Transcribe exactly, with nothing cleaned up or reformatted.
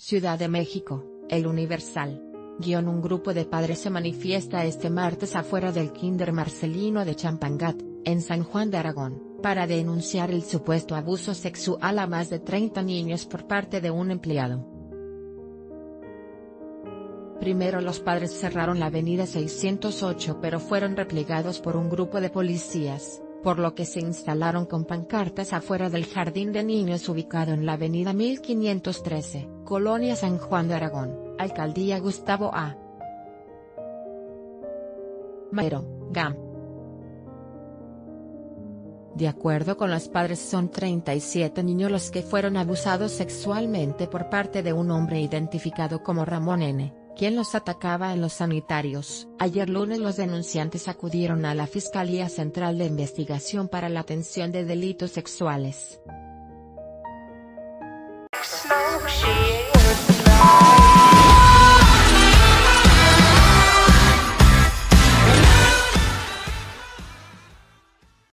Ciudad de México, El Universal. Guión Un grupo de padres se manifiesta este martes afuera del Kinder Marcelino de Champangat, en San Juan de Aragón, para denunciar el supuesto abuso sexual a más de treinta niños por parte de un empleado. Primero los padres cerraron la avenida seiscientos ocho pero fueron replegados por un grupo de policías, por lo que se instalaron con pancartas afuera del jardín de niños ubicado en la avenida mil quinientos trece, Colonia San Juan de Aragón, Alcaldía Gustavo A. Madero, G A M. De acuerdo con los padres, son treinta y siete niños los que fueron abusados sexualmente por parte de un hombre identificado como Ramón N., quien los atacaba en los sanitarios. Ayer lunes los denunciantes acudieron a la Fiscalía Central de Investigación para la Atención de Delitos Sexuales.